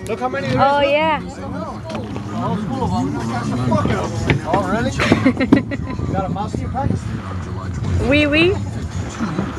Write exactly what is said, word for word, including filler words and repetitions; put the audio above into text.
Look how many there is. Oh, yeah. Oh, really? You got a mouse in your pocket? Wee wee.